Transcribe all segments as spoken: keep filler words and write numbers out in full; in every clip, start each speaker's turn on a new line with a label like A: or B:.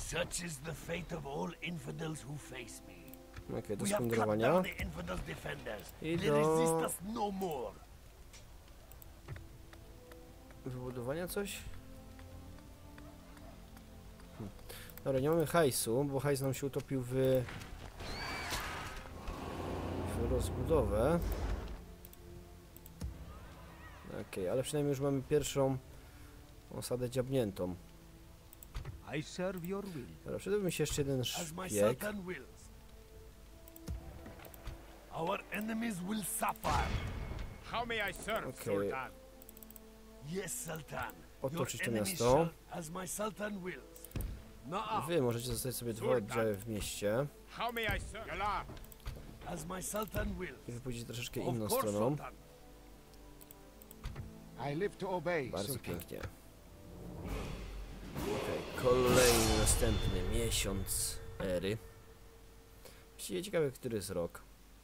A: Such is the fate of all infidels who face me.
B: Okej, okay, do
A: We have cut
B: splądrowania.
A: down the infidels' defenders.
B: I
A: They
B: do
A: resist us no more.
B: wybudowania coś? Hm. Dobra, nie mamy hajsu, bo hajs nam się utopił w, w rozbudowę. Okej, okay, ale przynajmniej już mamy pierwszą osadę dziabniętą.
C: I serve your will.
B: Dobra, przydałby mi się jeszcze jeden
A: As my
B: szpieg.
A: sultan wills. Our enemies will suffer.
D: How may I serve,
B: Okay.
D: Sultan?
A: Yes, Sultan. Your
B: Otoczyć to
A: enemies
B: miasto.
A: shall, as my sultan wills. Na'am.
B: Wy możecie zostawić sobie dwa
D: Sultan.
B: oddziały w mieście
D: How may I serve? Yala.
A: As my sultan wills.
B: i wy pójdziecie troszeczkę
A: Of
B: inną
A: course,
B: stroną.
A: Sultan.
C: I live to obey,
B: Bardzo
C: Sultan.
B: pięknie. Okay, kolejny, następny miesiąc ery. Właściwie ciekawe, który jest rok.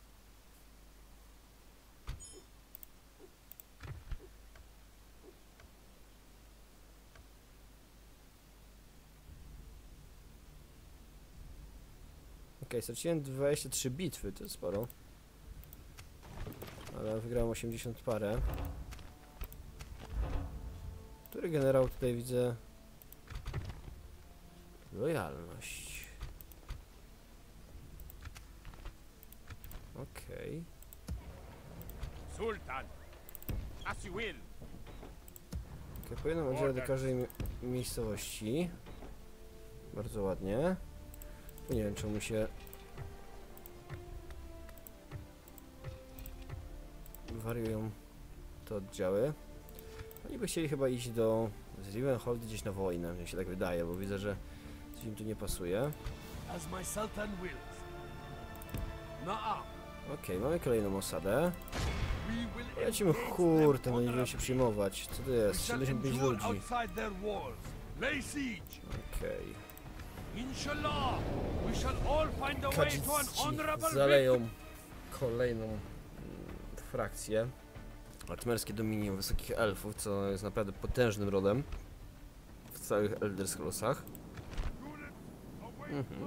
B: Okej, okay, straciłem dwadzieścia trzy bitwy, to jest sporo. Ale wygrałem osiemdziesiąt parę. Który generał tutaj widzę? Lojalność. Okej. Okay.
D: Sultan. As you will.
B: Okay, po jednym oddziale do każdej mi miejscowości. Bardzo ładnie. Nie wiem, czemu się wariują te oddziały. Oni by chcieli chyba iść do Zrivenhold gdzieś na wojnę, mi się tak wydaje, bo widzę, że coś im tu nie pasuje.
A: As my sultan wills. Na'am.
B: Okej, okay, mamy kolejną osadę.
A: We will
B: Lecimy
A: engage
B: hurtem,
A: them
B: no nie będziemy się
A: honorably.
B: przyjmować. Co to
A: We
B: jest?
A: shall
B: siedemdziesiąt pięć
A: endure
B: ludzi.
A: outside their walls. Lay siege.
B: Okej.
A: Inshallah, we shall all find a way to an
B: Kadzici
A: honorable victory.
B: zaleją kolejną mm, frakcję. Altmerskie Dominium Wysokich Elfów, co jest naprawdę potężnym rodem w całych Elder Scrollsach. Mhm.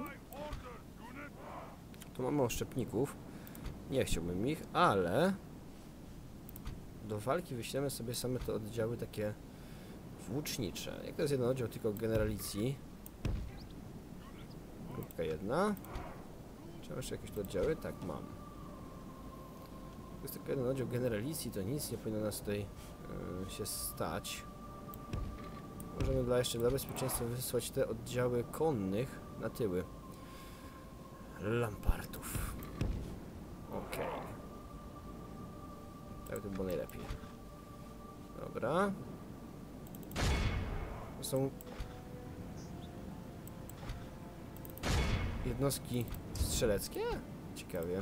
B: Tu mamy oszczepników. Nie chciałbym ich, ale do walki wyślemy sobie same te oddziały takie włócznicze. Jak to jest jeden oddział tylko generalicji. Grupka jedna. Czy mam jeszcze jakieś tu oddziały? Tak, mam. To jest tylko jeden oddział generalicji, to nic nie powinno nas tutaj yy, się stać. Możemy dla jeszcze dla bezpieczeństwa wysłać te oddziały konnych na tyły Lampartów. Okej. Okay. Tak to było najlepiej. Dobra. To są jednostki strzeleckie? Ciekawie.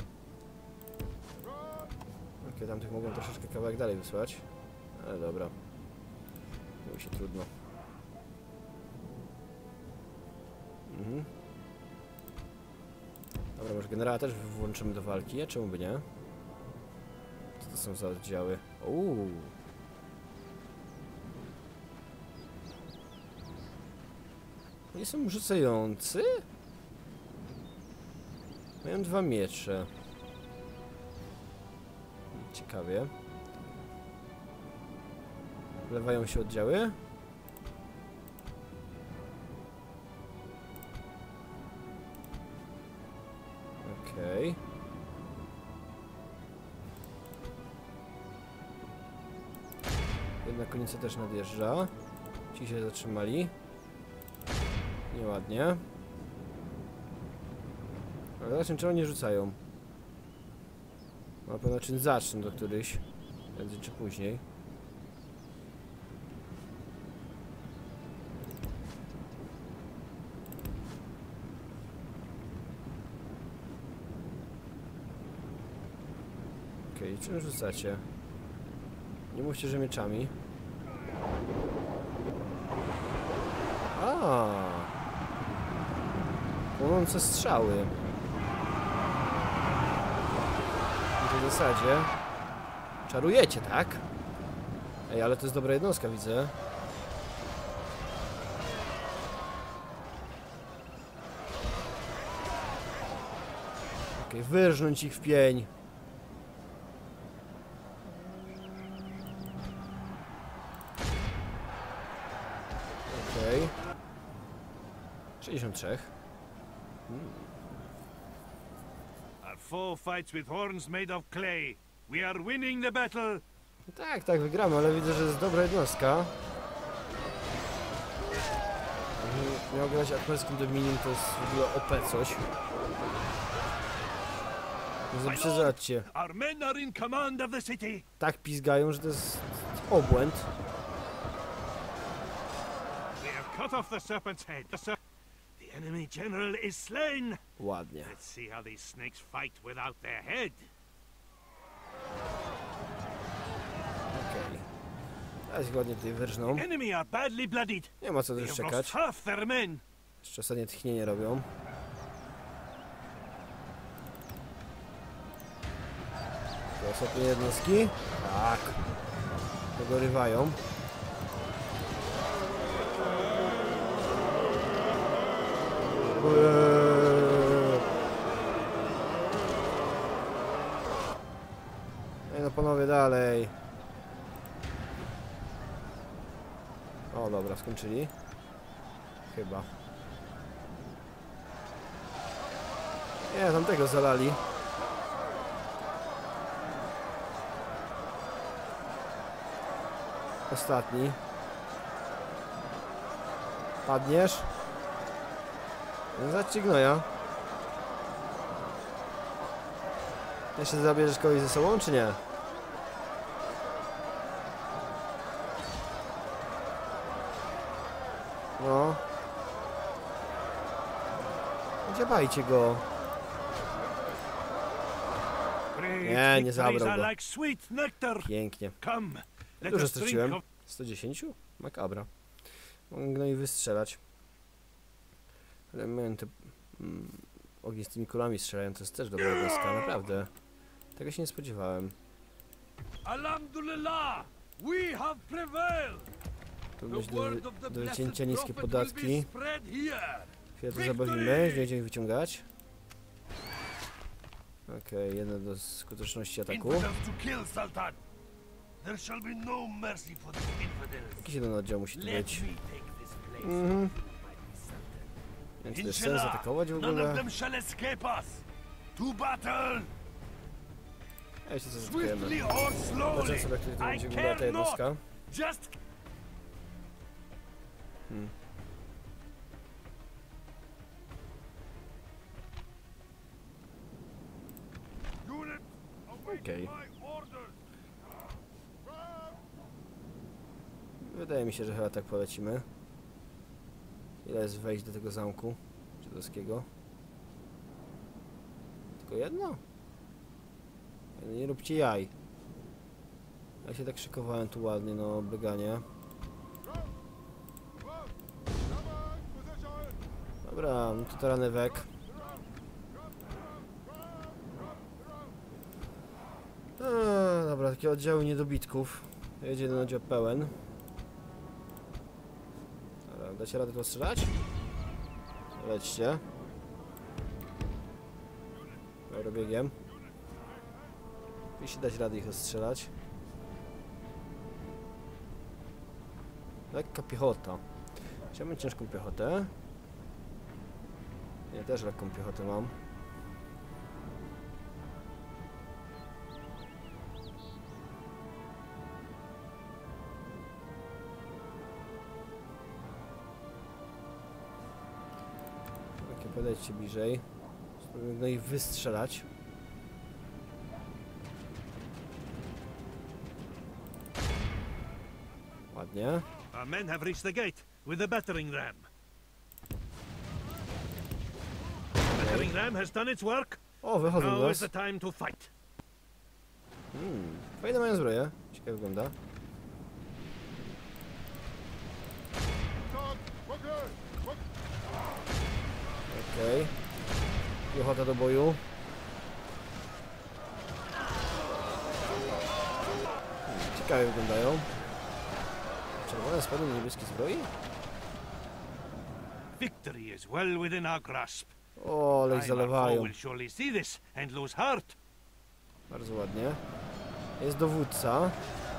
B: Okej, okay, tamtych mogą troszeczkę kawałek dalej wysłać. Ale dobra. To mi się trudno. Mhm. Dobra, może generała też włączymy do walki, a czemu by nie? Co to są za oddziały? Uuu. Oni są rzucający? Mają dwa miecze. Ciekawie. Wlewają się oddziały? Okej. Okay. Jedna konica też nadjeżdża. Ci się zatrzymali. Nieładnie. Ale zobaczmy, czy oni rzucają. Na pewno czym zaczną do któryś. Prędzej czy później. Okej, okay, czym rzucacie? Nie mówcie, że mieczami. A, płonące strzały. W zasadzie czarujecie, tak? Ej, ale to jest dobra jednostka, widzę. Okej, wyrżnąć ich w pień. Okej. sześćdziesiąt trzy. Hmm.
A: Our foe fights with horns made of clay. We are winning the battle.
B: Tak, tak, wygramy, ale widzę, że jest dobra jednostka. Jakby miał grać atmerskim Dominium, to jest w ogóle O P coś. Nie zaprzesadźcie.
A: Our men are in command of the city.
B: Tak pizgają, że to jest obłęd.
A: We have cut off the serpent's head. The, ser the enemy general is slain.
B: Ładnie.
A: Let's see how these snakes fight without their head.
B: Okej. Teraz ich ładnie tutaj wyrżną.
A: Enemy are badly bloodied.
B: Nie ma co
A: They
B: też
A: have
B: czekać.
A: lost half their men.
B: Jeszcze ostatnie tchnienie robią. To ostatnie jednostki. Tak. Dogorywają. Eee. Ej, no panowie, dalej. O, dobra, skończyli. Chyba. Nie, tamtego zalali. Ostatni. Padniesz? No zaci gnoja. Jeszcze zabierzesz kogoś ze sobą, czy nie? No. Dziabajcie go. Nie, nie zabrał go. Pięknie. Dużo straciłem. sto dziesięć? Makabra. Mogę go i wystrzelać. Elementy mm, ognistymi kulami strzelają, to jest też dobra jednostka, naprawdę. Tego się nie spodziewałem.
A: Alhamdulillah, we have prevailed.
B: Tu będzie do, do wycięcia niskie podatki. Chwilę to zabawimy, nie będziemy wyciągać. Okej, okay, jedno do skuteczności ataku. Jakiś jeden oddział musi tu być. Mhm. Nie wiem, czy to jest sens atakować w ogóle. Ja jeszcze co zatkujemy. Zobaczę sobie, jak to będzie wyglądała ta jednostka. Hmm. Okej. Okay. Wydaje mi się, że chyba tak polecimy. Ile jest wejść do tego zamku żydowskiego? Tylko jedno? No nie róbcie jaj. Ja się tak szykowałem tu ładnie, no bieganie. Dobra, no to taranewek. A, dobra, takie oddziały niedobitków. Jedzie jeden oddział pełen. Dobra, dacie radę to strzelać? Lećcie. Dobra, biegiem. Jeśli dać radę ich ostrzelać. Lekka piechota. Chciałbym ciężką piechotę. Ja też lekką piechotę mam. Takie podejdźcie bliżej. Spróbuję no i wystrzelać. Ładnie.
A: Our men have reached the gate with the battering ram. The battering ram has done its work.
B: O, wychodzą do
A: Now is
B: nas.
A: the time to fight.
B: Hmm, fajne mają zbroję. Ciekawe wygląda. Okej. Okay. Piechota do boju. Hmm, ciekawie wyglądają. Czerwone spodnie niebieskie zbroi?
A: Victory is well within our grasp.
B: O, ale ich
A: Time our foe
B: zalewają.
A: will surely see this and lose heart.
B: Bardzo ładnie. Jest dowódca.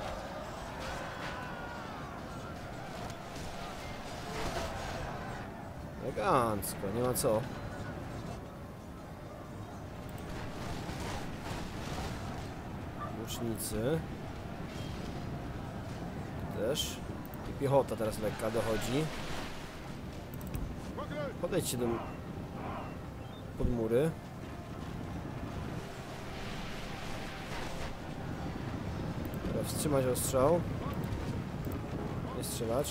B: Elegancko, nie ma co. Łucznicy. Też. I piechota teraz lekka dochodzi. Podejdźcie do... pod mury. Teraz wstrzymać ostrzał. Nie strzelać.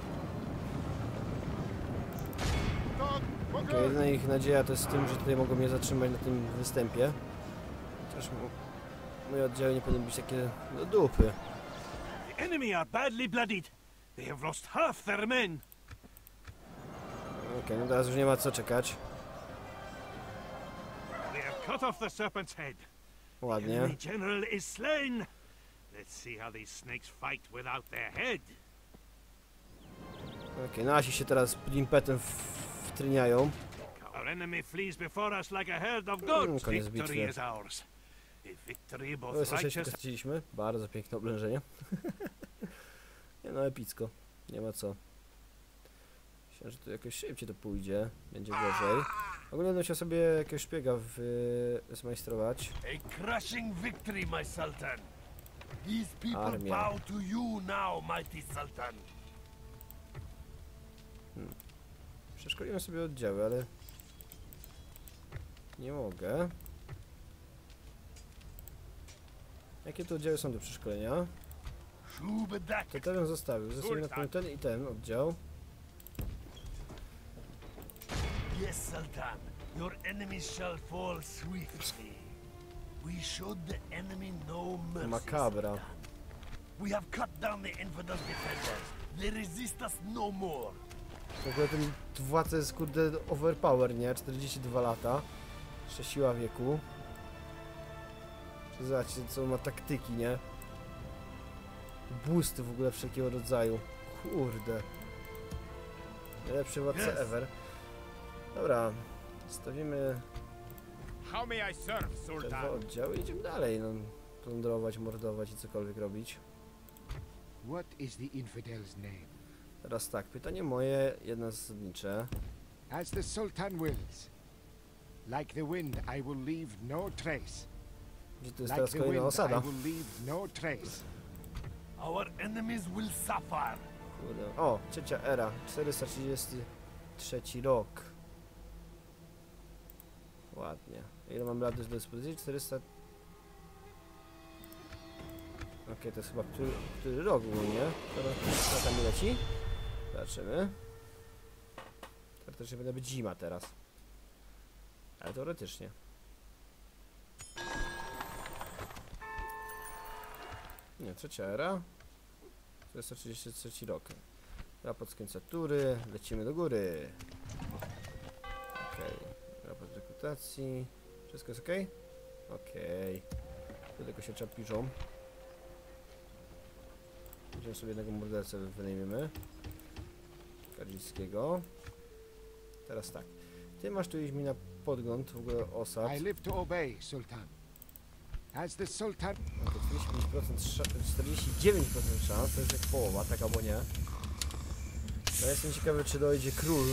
B: Okay, jedyna ich nadzieja to jest z tym, że tutaj mogą mnie zatrzymać na tym występie. Chociaż moje oddziały nie powinny być takie do dupy.
A: The enemy are badly bloodied. They have lost half their men.
B: Okej, okay, no teraz już nie ma co czekać.
A: They have cut off the serpent's head. The
B: Ładnie.
A: enemy general is slain. Let's see how these snakes fight without their head.
B: Okej, okay, nasi się teraz impetem wtryniają.
A: Our enemy flees before us like a herd of
B: Mm,
A: goats.
B: koniec
A: Victory
B: bitwy.
A: is ours. A victory both
B: O, sześć
A: righteous.
B: straciliśmy. Bardzo piękne oblężenie. Nie no, epicko. Nie ma co. Myślę, że tu jakoś szybciej to pójdzie. Będzie gorzej. Ogólnie będę musiał sobie jakiegoś szpiega wy... zmajstrować.
E: A crushing victory, my Sultan. These people
B: Armia.
E: bow to you now, mighty Sultan.
B: Przeszkoliłem sobie oddziały, ale... nie mogę. Jakie to oddziały są do przeszkolenia?
E: Shubadak.
B: To ten bym zostawił. Zostawię na pewno ten i ten oddział.
E: Yes, Sultan. Your enemies shall fall swiftly. We showed the enemy no mercy.
B: Makabra.
E: Sultan. We have cut down the infidel defenders. They resist us no more.
B: W ogóle ten władca jest kurde overpower, nie? czterdzieści dwa lata. Jeszcze siła wieku. Zobaczcie, co ma taktyki, nie? Boosty w ogóle wszelkiego rodzaju. Kurde. Najlepszy władca
E: Yes.
B: ever. Dobra. Stawimy
D: How may I serve,
B: te dwa
D: Sultan?
B: oddziały i idziemy dalej. No, plądrować, mordować i cokolwiek robić.
C: What is the infidel's name?
B: Teraz tak, pytanie moje, jedno zasadnicze.
C: As the Sultan wills. Like the wind, I will leave no trace.
B: Gdzie to jest
C: Like
B: teraz
C: the
B: kolejna
C: wind,
B: osada?
C: I will leave no trace.
E: Our enemies will suffer.
B: Kurde. O, trzecia era, czterysta trzydziesty trzeci rok. Ładnie. Ile mam lat do dyspozycji? czterysta... Okej, okay, to jest chyba który, który rok ogólnie. Co tam mi leci? Zobaczymy. Teoretycznie powinna być zima teraz. Ale teoretycznie. Nie, trzecia era. czterysta trzydziesty trzeci rok. Raport z końca tury. Lecimy do góry. Okej. Okay. Raport rekrutacji. Wszystko jest ok? Okej. Okay. Do tego się czapiżą. Będziemy sobie jednego mordercę wynajmiemy. Kadzickiego. Teraz tak. Ty masz tu iść mi na podgląd w ogóle osad.
C: I live to obey, Sultan. As the Sultan...
B: No to czterdzieści pięć procent, czterdzieści dziewięć procent szans, to jest jak połowa, tak albo nie. No jestem ciekawy, czy dojdzie król.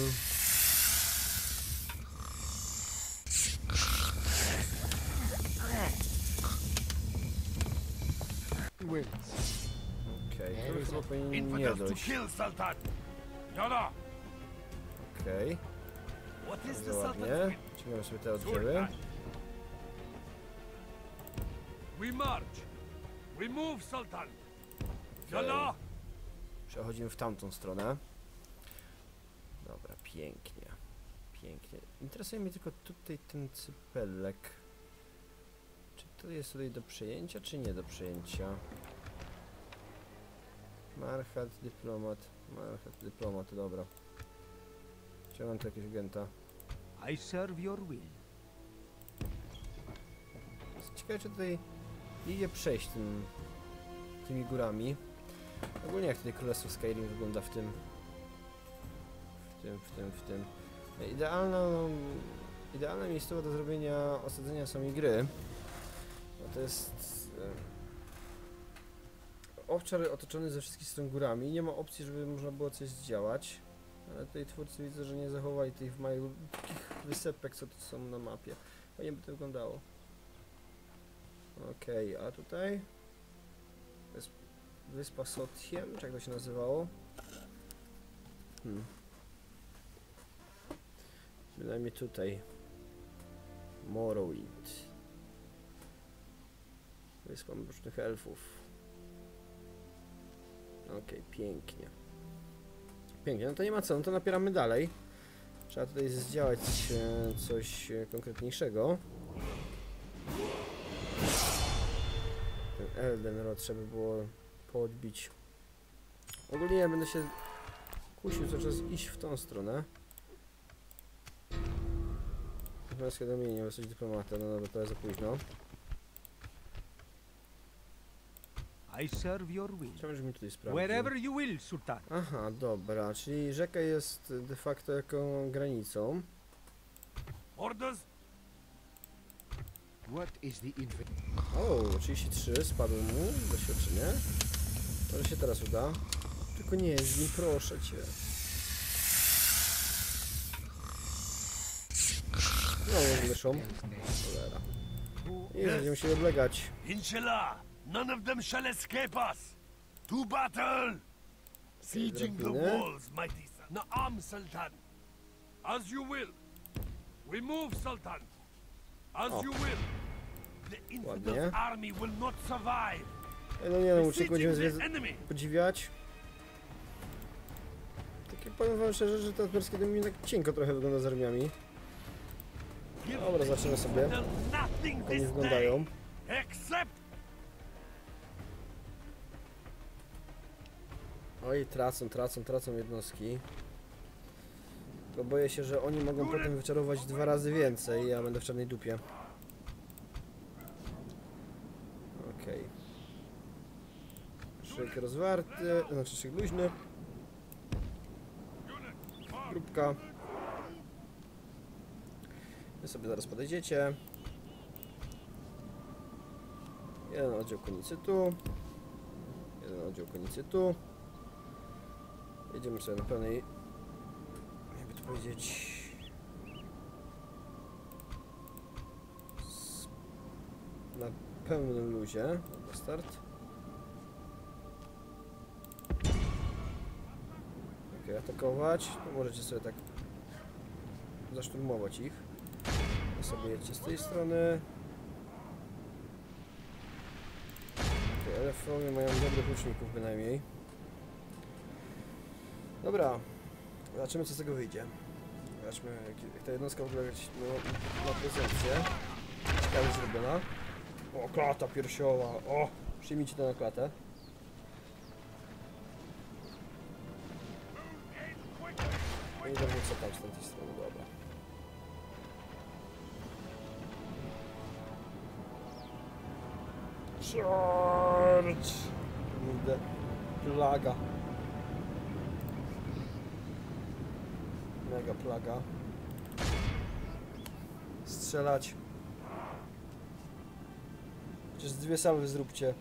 C: wills.
B: Okej, okay, to chyba powinien nie
E: Infidels to
B: dojść.
E: kill, Sultan. Yalla.
B: Okej,
E: What is the
B: bardzo ładnie.
E: Sultan's will?
B: Ciągniemy sobie te oddziały.
D: Sultan.
E: We march. We move, Sultan.
B: Okej.
E: Yalla.
B: Przechodzimy w tamtą stronę. Dobra, pięknie. Pięknie. Interesuje mnie tylko tutaj ten cypelek. Czy to jest tutaj do przejęcia, czy nie do przejęcia? Marchat, dyplomat. Marchat, dyplomat, dobra. Chciałem tu jakiegoś agenta.
C: I serve your will.
B: Ciekawe, czy tutaj idzie przejść tym, tymi górami. Ogólnie jak tutaj Królestwo Skyrim wygląda w tym... W tym, w tym, w tym. Idealną idealne miejsce do zrobienia osadzenia samej gry. Bo to jest e, obszar otoczony ze wszystkich stron górami. Nie ma opcji, żeby można było coś zdziałać. Ale tutaj twórcy widzę, że nie zachowali tych malutkich wysepek, co tu są na mapie. Fajnie by to wyglądało. Okej, okay, a tutaj jest wyspa Sotiem, czy jak to się nazywało? Hmm. Bynajmniej tutaj. Morrowind. Wyspa Mrocznych Elfów. Okej, okay, pięknie. Pięknie, no to nie ma co, no to napieramy dalej. Trzeba tutaj zdziałać e, coś e, konkretniejszego. Ten Eldenrod trzeba było podbić. Ogólnie ja będę się kusił cały czas iść w tą stronę. Powiadomienie, coś dyplomata, no dobra, to jest za późno.
F: I serve your will.
B: Trzeba, żeby mi tutaj sprawdził.
F: Wherever you will, Sultan.
B: Aha, dobra, czyli rzeka jest de facto jaką granicą.
E: Orders?
C: What is the inf-
B: O, trzydzieści trzy, spadło mu doświadczenie. Może się teraz uda. Tylko nie jest z nim, proszę cię. No, już wyszło. Cholera. I będziemy się odlegać.
E: Inshallah, none of them shall escape us. To battle! Sieging the
B: drabiny.
E: walls, mighty son. Na'am, Sultan. As you will. We move, Sultan. As
B: O.
E: you will. The
B: Ładnie.
E: infidel army will not survive.
B: Ej, no nie no, muszę
E: Besieging
B: będziemy
E: the
B: zwiez-
E: enemy.
B: podziwiać. Takie powiem wam szczerze, że to perskie domy tak cienko trochę wygląda z armiami.
E: Give
B: Dobra, zaczynamy sobie.
E: them nothing
B: Jak oni
E: this
B: wyglądają.
E: day, except
B: Oj, tracą, tracą, tracą jednostki. Bo boję się, że oni mogą potem wyczarować dwa razy więcej, ja będę w czarnej dupie. Okej. Okay. Szyk rozwarty, znaczy szyk luźny. Grupka. Wy sobie zaraz podejdziecie. Jeden oddział konicy tu. Jeden oddział konicy tu. Jedziemy sobie na pełnej, jakby to powiedzieć, s- na pełnym luzie. Dobra, start. Ok, atakować. No, możecie sobie tak zaszturmować ich. Wy sobie jedźcie z tej strony. Ok, elfowie mają dobrych łuczników bynajmniej. Dobra, zobaczymy co z tego wyjdzie. Zobaczmy jak, jak ta jednostka w ogóle ma, ma prezencję. Ciekawie zrobiona. O, klata piersiowa, o! Przyjmijcie to na klatę. No i dobrze co tam z tamtej strony, dobra. Charge! Kurde, plaga. Mega plaga. Strzelać. Chociaż dwie salwy zróbcie.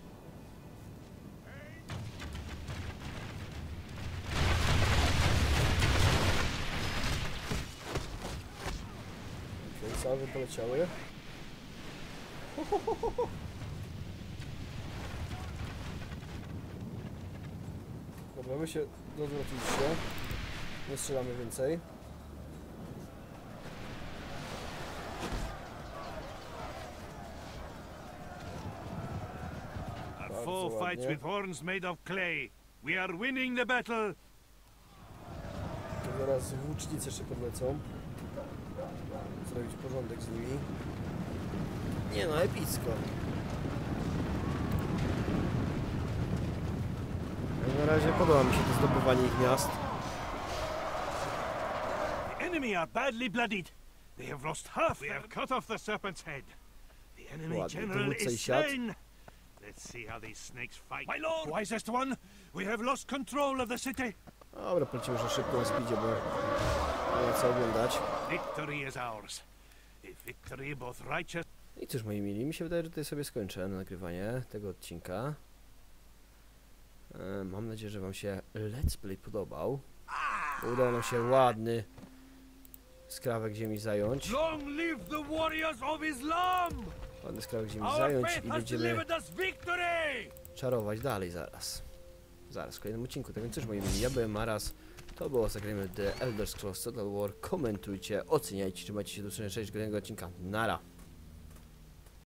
B: Dwie salwy poleciały. Dobra, my się dodwróciliście. Nie strzelamy więcej.
A: Our foe
B: Bardzo
A: fights
B: ładnie.
A: with horns made of clay. We are winning the battle.
B: To zaraz włócznicy jeszcze podlecą. Zrobić porządek z nimi. Nie no, epicko. Na razie podoba mi się to zdobywanie ich miast.
A: The enemy are badly bloodied. They have lost half. We have cut off the serpent's head. The enemy
B: Ładnie,
A: general
B: dowódca i
A: is
B: siad.
A: slain. Let's see how these snakes fight. My lord, wisest one, we have lost control of the city.
B: Dobra, polecimy, że szybko na speedzie, bo nie ma co oglądać.
A: Victory is ours. The victory both righteous.
B: I cóż, moi mili, mi się wydaje, że tutaj sobie skończę nagrywanie tego odcinka. E, mam nadzieję, że wam się let's play podobał. Udało nam się ładny skrawek ziemi zająć.
A: Long live the warriors of Islam!
B: Ładny skrawek ziemi
A: Our
B: zająć
A: faith
B: i
A: has
B: będziemy
A: delivered us victory!
B: czarować dalej zaraz. Zaraz w kolejnym odcinku. Tak więc cóż, moi mili, ja byłem Maras. To było zagrajmy The Elder Scrolls Total War. Komentujcie, oceniajcie, trzymajcie się do usłyszenia kolejnego odcinka. Nara!